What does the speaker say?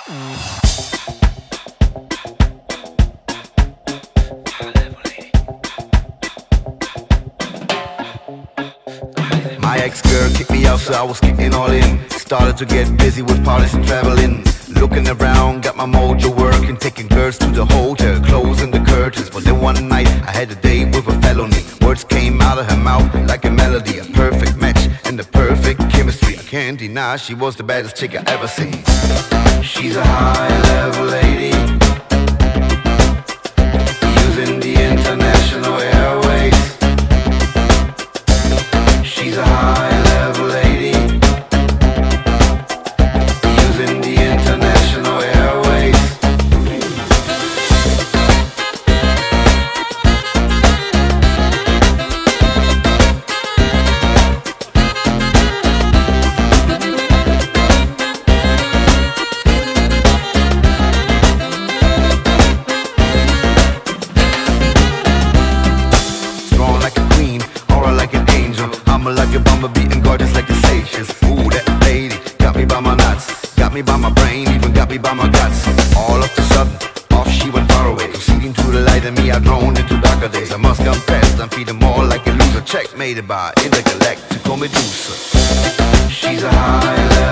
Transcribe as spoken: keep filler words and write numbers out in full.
My ex-girl kicked me out, so I was kicking all in. Started to get busy with parties and traveling. Looking around, got my mojo working. Taking girls to the hotel, closing the curtains. But then one night, I had a date with a felony. Words came out of her mouth like a melody. A perfect match and the perfect chemistry. I can't deny she was the baddest chick I ever seen. She's a high-level lady, using the international airways. She's a high-level lady, using the international airways. Strong like a queen, aura like an angel. I'm like a bumblebee and gorgeous like the sages. Ooh, that lady got me by my nuts, got me by my brain, even got me by my guts. All of a sudden, off she went far away, proceeding to the light and me I'd grown into darker days. I must confess, I'm feeling more like a loser, checkmated by intergalactical Medusa. She's a high